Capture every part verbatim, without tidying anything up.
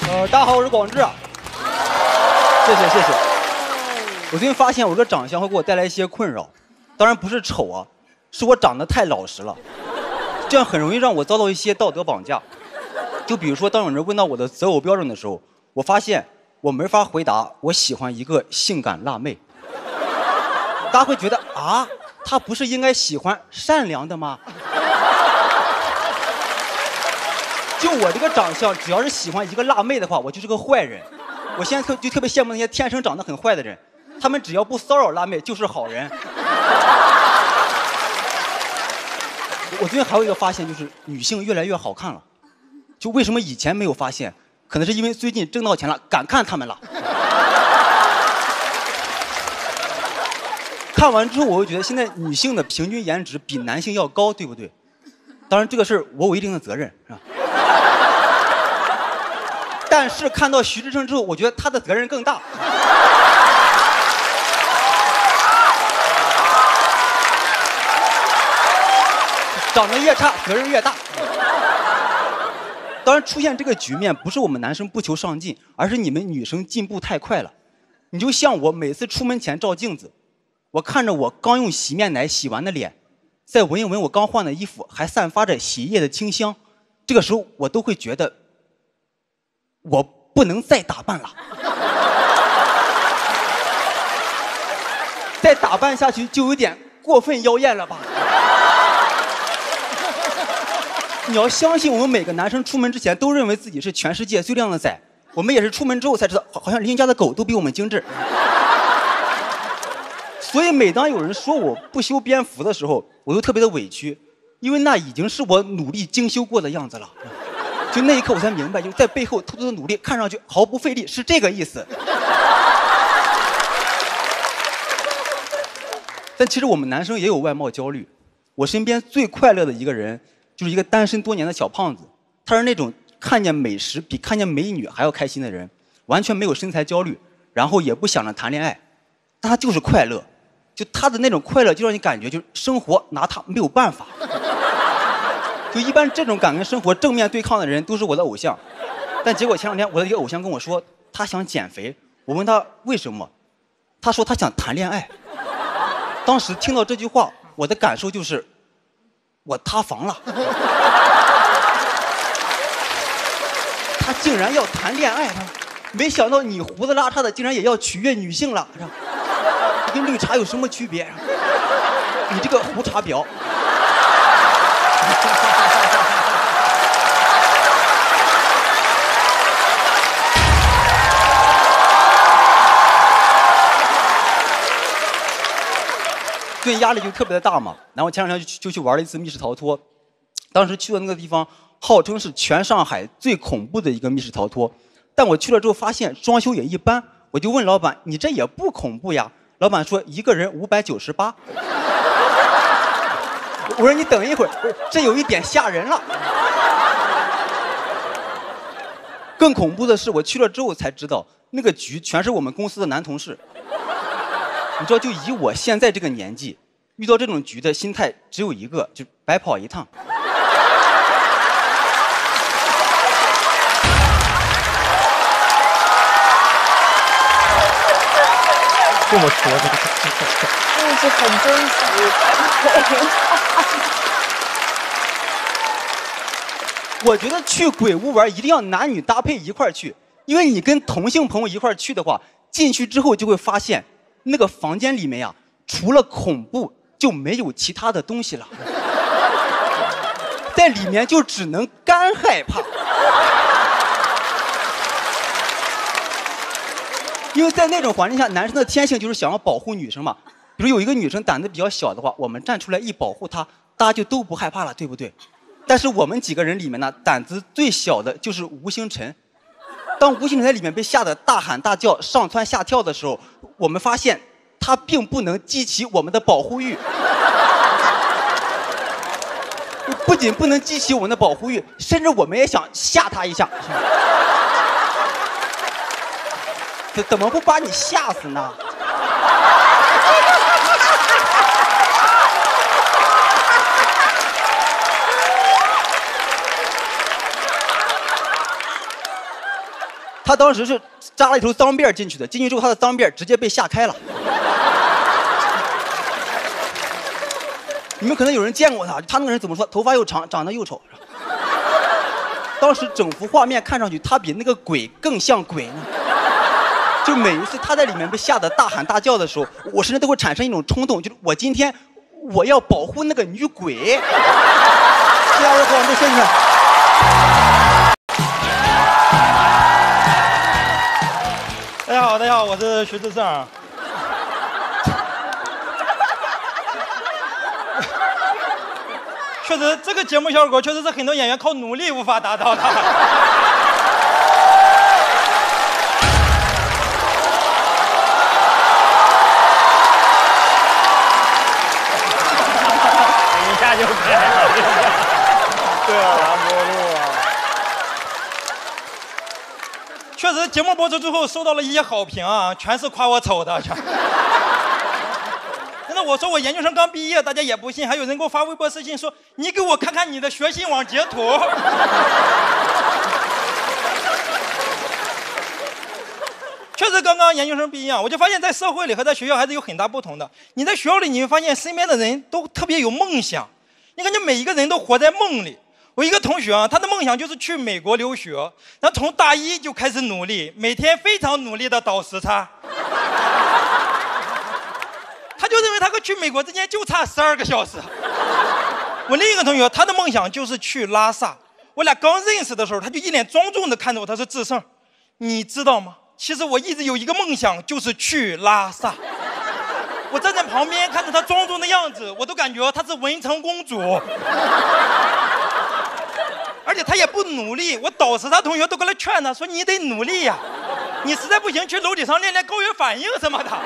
呃，大家好，我是广志。谢谢谢谢。我最近发现我这个长相会给我带来一些困扰，当然不是丑啊，是我长得太老实了，这样很容易让我遭到一些道德绑架。就比如说，当有人问到我的择偶标准的时候，我发现我没法回答我喜欢一个性感辣妹。大家会觉得啊，他不是应该喜欢善良的吗？就我这个长相，只要是喜欢一个辣妹的话，我就是个坏人。我现在特就特别羡慕那些天生长得很坏的人，他们只要不骚扰辣妹就是好人。我最近还有一个发现，就是女性越来越好看了。就为什么以前没有发现？可能是因为最近挣到钱了，敢看她们了。看完之后，我就觉得现在女性的平均颜值比男性要高，对不对？当然，这个事儿我有一定的责任，是吧？但是看到徐志胜之后，我觉得他的责任更大。长得越差，责任越大。当然，出现这个局面不是我们男生不求上进，而是你们女生进步太快了。你就像我每次出门前照镜子，我看着我刚用洗面奶洗完的脸，再闻一闻我刚换的衣服，还散发着洗衣液的清香，这个时候我都会觉得我不能再打扮了。再打扮下去就有点过分妖艳了吧。你要相信，我们每个男生出门之前都认为自己是全世界最靓的仔，我们也是出门之后才知道，好像邻居家的狗都比我们精致。所以每当有人说我不修边幅的时候，我都特别的委屈，因为那已经是我努力精修过的样子了。就那一刻我才明白，就在背后偷偷的努力，看上去毫不费力，是这个意思。但其实我们男生也有外貌焦虑。我身边最快乐的一个人，就是一个单身多年的小胖子。他是那种看见美食比看见美女还要开心的人，完全没有身材焦虑，然后也不想着谈恋爱，但他就是快乐。就他的那种快乐，就让你感觉就是生活拿他没有办法。就一般这种敢跟生活正面对抗的人都是我的偶像，但结果前两天我的一个偶像跟我说他想减肥，我问他为什么，他说他想谈恋爱。当时听到这句话，我的感受就是我塌房了。他竟然要谈恋爱，没想到你胡子拉碴的竟然也要取悦女性了，跟绿茶有什么区别？你这个胡茶婊。最近压力就特别的大嘛，然后前两天就去就去玩了一次密室逃脱，当时去的那个地方号称是全上海最恐怖的一个密室逃脱，但我去了之后发现装修也一般，我就问老板：“你这也不恐怖呀？”老板说：“一个人五百九十八。”我说：“你等一会儿，这有一点吓人了。”更恐怖的是，我去了之后才知道，那个局全是我们公司的男同事。你知道，就以我现在这个年纪，遇到这种局的心态只有一个，就白跑一趟。 这么说的， 真的是很真实。 我觉得去鬼屋玩一定要男女搭配一块儿去，因为你跟同性朋友一块儿去的话，进去之后就会发现，那个房间里面呀，除了恐怖就没有其他的东西了，在里面就只能干害怕。因为在那种环境下，男生的天性就是想要保护女生嘛。比如有一个女生胆子比较小的话，我们站出来一保护她，大家就都不害怕了，对不对？但是我们几个人里面呢，胆子最小的就是吴星辰。当吴星辰在里面被吓得大喊大叫、上蹿下跳的时候，我们发现他并不能激起我们的保护欲。不仅不能激起我们的保护欲，甚至我们也想吓他一下。怎怎么不把你吓死呢？ 他当时是扎了一头脏辫进去的，进去之后他的脏辫直接被吓开了。你们可能有人见过他，他那个人怎么说？头发又长，长得又丑。当时整幅画面看上去，他比那个鬼更像鬼呢。就每一次他在里面被吓得大喊大叫的时候，我甚至都会产生一种冲动，就是我今天我要保护那个女鬼。大家好，我们谢谢。 大家好，大家好，我是徐志胜。确实，这个节目效果确实是很多演员靠努力无法达到的。 一下就开了，对啊，拦不住啊。 确实，节目播出之后收到了一些好评啊，全是夸我丑的。全真的，我说我研究生刚毕业，大家也不信，还有人给我发微博私信说：“你给我看看你的学信网截图。”确实，刚刚研究生毕业啊，我就发现，在社会里和在学校还是有很大不同的。你在学校里，你会发现身边的人都特别有梦想，你感觉每一个人都活在梦里。我一个同学啊，他的梦想就是去美国留学，他从大一就开始努力，每天非常努力的倒时差。他就认为他和去美国之间就差十二个小时。我另一个同学，他的梦想就是去拉萨。我俩刚认识的时候，他就一脸庄重的看着我，他说：“志胜，你知道吗？其实我一直有一个梦想，就是去拉萨。”我站在旁边看着他庄重的样子，我都感觉他是文成公主。而且他也不努力，我导师他同学都过来劝他说：“你得努力呀、啊，你实在不行去楼顶上练练高原反应什么的。”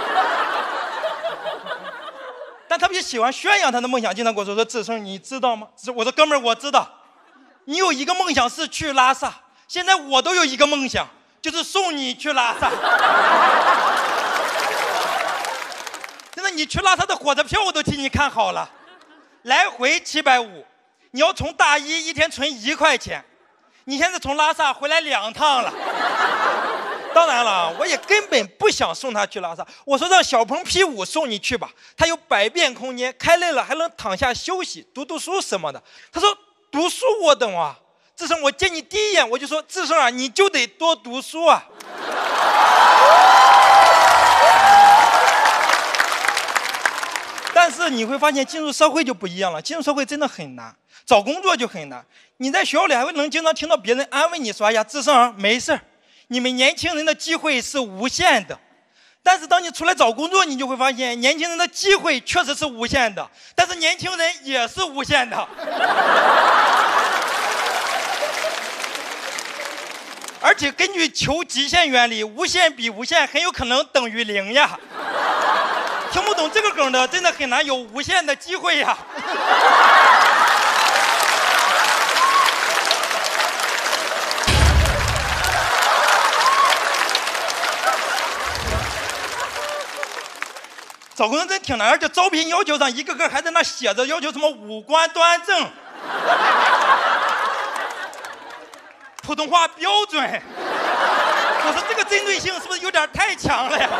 但他比较喜欢宣扬他的梦想，经常跟我说：“说志胜，你知道吗？”我说：“哥们儿，我知道，你有一个梦想是去拉萨，现在我都有一个梦想，就是送你去拉萨。”现在你去拉萨的火车票我都替你看好了，来回七百五，你要从大一一天存一块钱，你现在从拉萨回来两趟了。当然了，我也根本不想送他去拉萨。我说让小鹏 P 五 送你去吧，他有百变空间，开累了还能躺下休息，读读书什么的。他说读书我懂啊，志胜，我见你第一眼我就说，志胜啊，你就得多读书啊。但是你会发现进入社会就不一样了，进入社会真的很难，找工作就很难。你在学校里还会能经常听到别人安慰你说：“哎呀，志胜啊，没事，你们年轻人的机会是无限的。”但是当你出来找工作，你就会发现年轻人的机会确实是无限的，但是年轻人也是无限的。而且根据求极限原理，无限比无限很有可能等于零呀。听不懂这个梗的，真的很难有无限的机会呀。找工作真挺难，而且招聘要求上一个个还在那写着要求什么五官端正、普通话标准。我说这个针对性是不是有点太强了呀？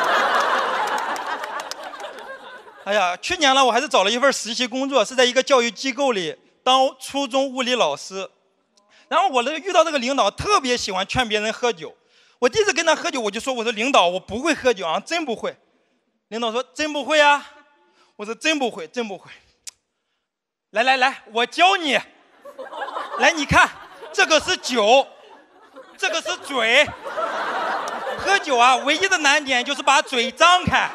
哎呀，去年了，我还是找了一份实习工作，是在一个教育机构里当初中物理老师。然后我呢遇到这个领导特别喜欢劝别人喝酒。我第一次跟他喝酒，我就说：“我说领导，我不会喝酒啊，真不会。”领导说：“真不会啊？”我说：“真不会，真不会。”来来来，我教你。来，你看，这个是酒，这个是嘴。喝酒啊，唯一的难点就是把嘴张开。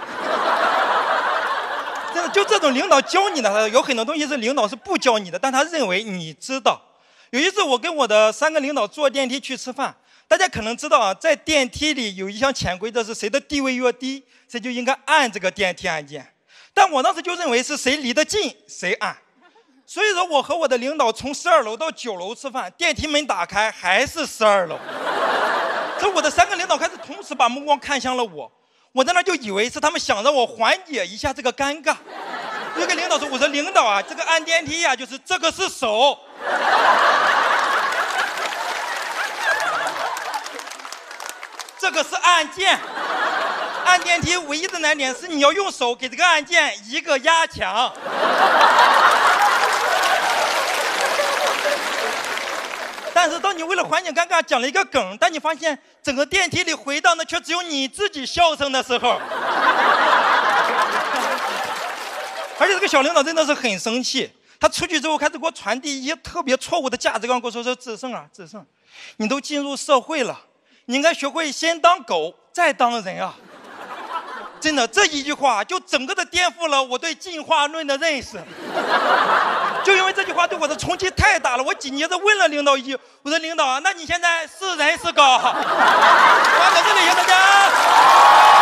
真的，就这种领导教你的，有很多东西是领导是不教你的，但他认为你知道。有一次我跟我的三个领导坐电梯去吃饭，大家可能知道啊，在电梯里有一项潜规则是谁的地位越低，谁就应该按这个电梯按键。但我当时就认为是谁离得近谁按，所以说我和我的领导从十二楼到九楼吃饭，电梯门打开还是十二楼。所以我的三个领导开始同时把目光看向了我。我在那就以为是他们想让我缓解一下这个尴尬。那个领导说：“我说领导啊，这个按电梯呀、啊，就是这个是手。” 这个是按键。按电梯唯一的难点是你要用手给这个按键一个压强。但是当你为了缓解尴尬讲了一个梗，但你发现整个电梯里回荡的却只有你自己笑声的时候。而且这个小领导真的是很生气，他出去之后开始给我传递一些特别错误的价值观，跟我说说志胜啊，志胜，你都进入社会了，你应该学会先当狗再当人啊。真的，这一句话就整个的颠覆了我对进化论的认识。就因为这句话对我的冲击太大了，我紧接着问了领导一句：“我说领导啊，那你现在是人是狗？”我到这里，谢谢大家。